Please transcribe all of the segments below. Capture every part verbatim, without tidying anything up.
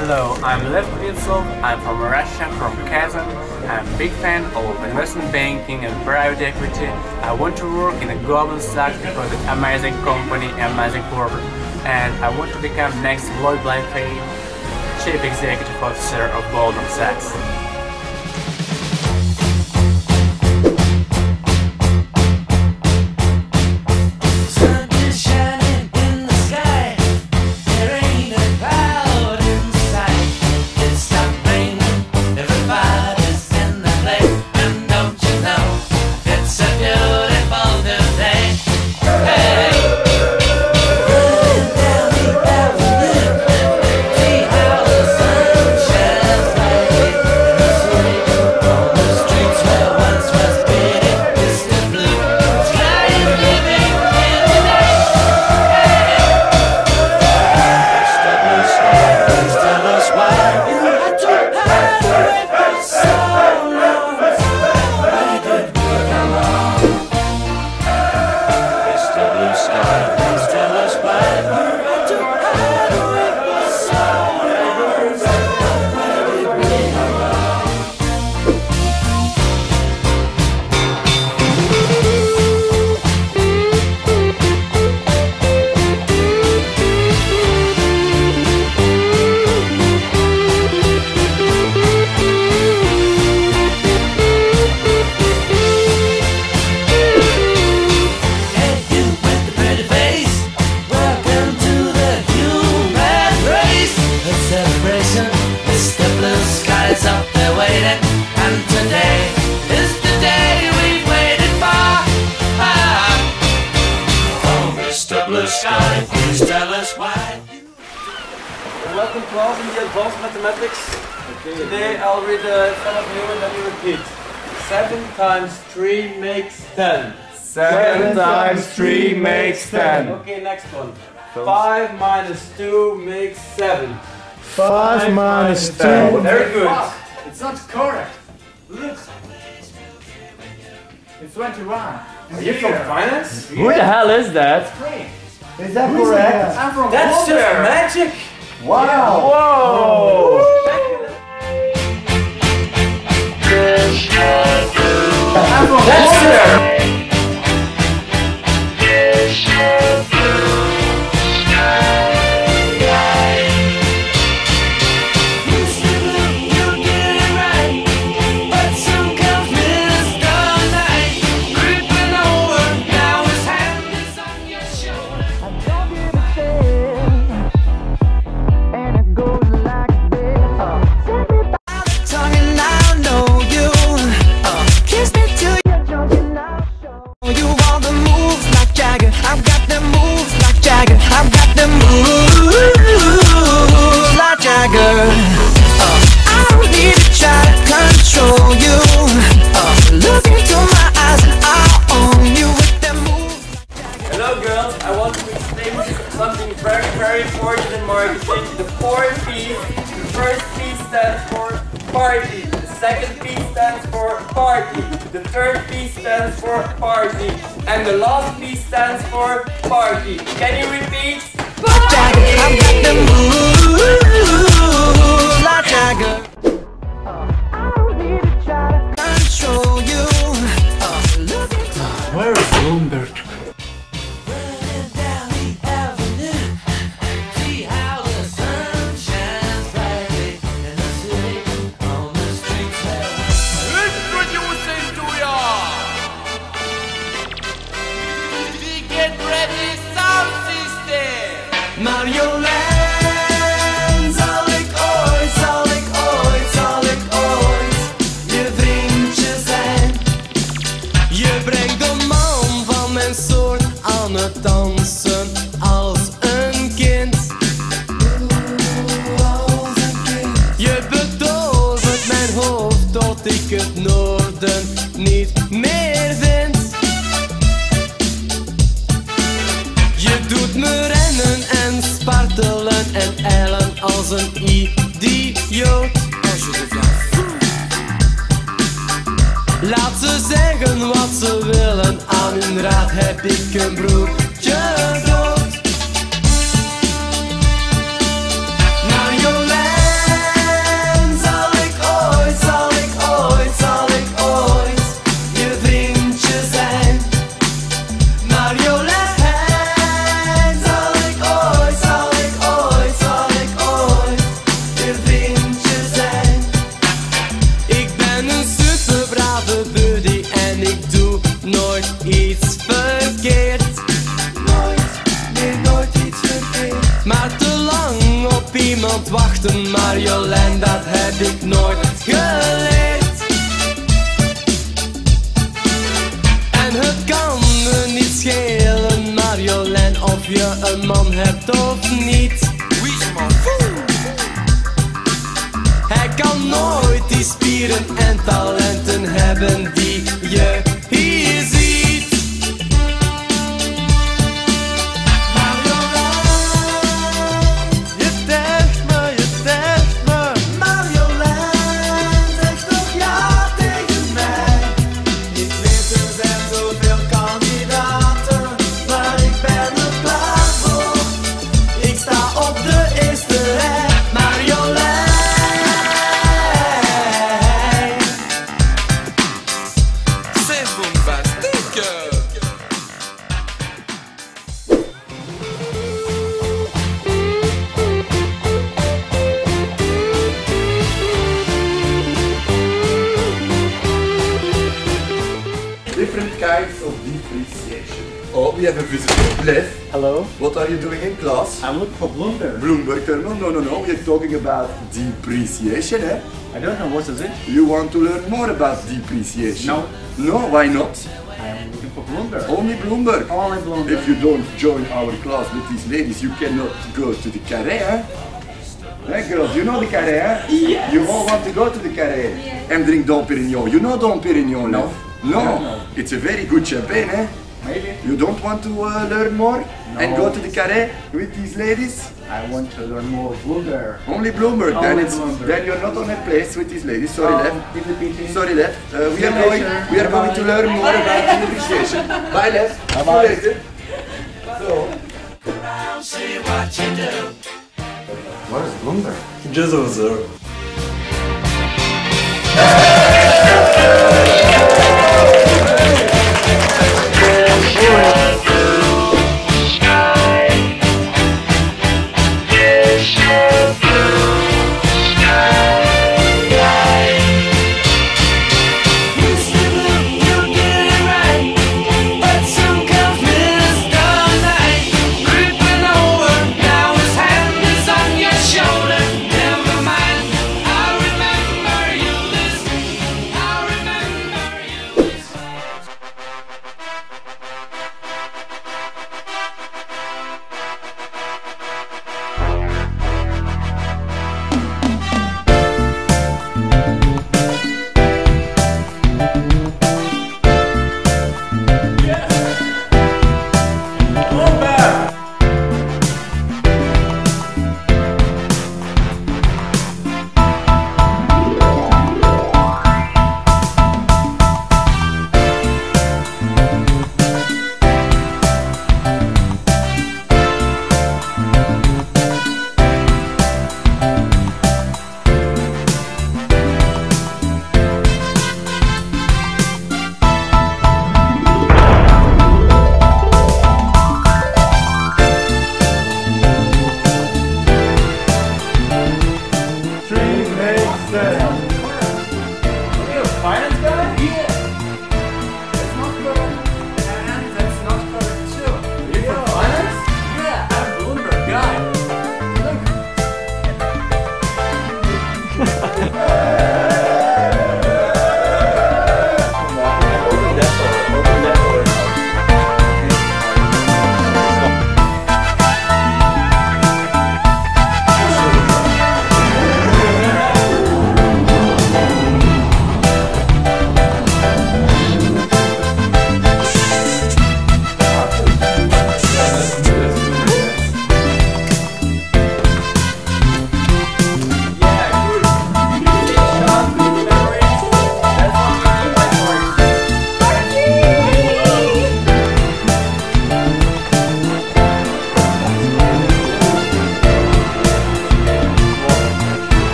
Hello, I'm Lev Kuznetsov. I'm from Russia, from Kazan. I'm a big fan of investment banking and private equity. I want to work in a Goldman Sachs because it's an amazing company, amazing product. And I want to become next Lloyd Blankfein, Chief Executive Officer of Goldman Sachs. Sky, please tell us why. Welcome class in the advanced mathematics. Okay, today I'll read uh, in front of you and then you repeat. seven times three makes ten. Seven times three makes ten. Okay, next one. five minus two makes seven. five minus two. Very good. It's not correct. Look. It's twenty-one. Are you from finance? Who the hell is that? Is that correct? I'm from That's just magic! Wow! Whoa! I'm from That's it! Something very, very important in marketing. The four P's. The first P stands for party. The second P stands for party. The third P stands for party. And the last P stands for party. Can you repeat? Where is Bloomberg? Marjolein, zal ik ooit, zal ik ooit, zal ik ooit je vriendje zijn. Je brengt de man van mijn soort aan het dansen als een kind. Je betovert mijn hoofd tot ik het noorden niet meer vind. Je doet me rennen en spartelen en ijlen als een idioot. Laat ze zeggen wat ze willen, aan hun raad heb ik een broertje dood. Marjolein. nooit iets verkeerd. Nooit, nee, nooit iets verkeerd. Maar te lang op iemand wachten, Marjolein, dat heb ik nooit geleerd. En het kan me niet schelen, Marjolein, of je een man hebt of niet. Hij kan nooit die spieren en talenten hebben die je hier ziet. Marjolein, je tergt me, je tergt me. Marjolein, zeg toch ja tegen mij. Ik weet er zijn zoveel kandidaten, maar ik ben er klaar voor. Ik sta op de eerste rij, Marjolein. Different kinds of depreciation. Oh, we have a visitor. Lev, Hello, what are you doing in class? I'm looking for Bloomberg. Bloomberg terminal? No, no, no. We are talking about depreciation, eh? I don't know what is it. You want to learn more about depreciation? No. No, why not? I'm looking for Bloomberg. Only Bloomberg. Only Bloomberg. If you don't join our class with these ladies, you cannot go to the carré, eh? Hey girls, you know the carré, eh? Yes. You all want to go to the carré and drink Dom Pérignon. You know Dom Pérignon, No. Lev? No. I don't know. It's a very good champagne, eh? Maybe. You don't want to uh, learn more and No. go to the carré with these ladies? I want to learn more Bloomberg. Only Bloomberg. then Only it's Bloomberg. then you're not on a place with these ladies. Sorry, Um, Lev. It's a pity. Sorry, Lev. Uh, we See are you going. later. We are going to Bye. learn more about depreciation. Bye, Lev. See Bye-bye. you later. So, What is Bloomberg? Just observe.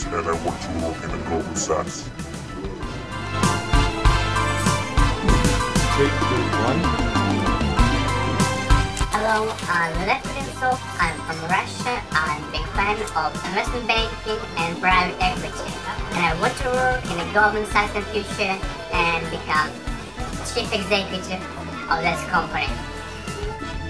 and I want to work in a Goldman Sachs. Three, two, one. Hello, I'm Leftinso. I'm from Russia. I'm a big fan of investment banking and private equity. And I want to work in a Goldman Sachs in the future and become chief executive of this company.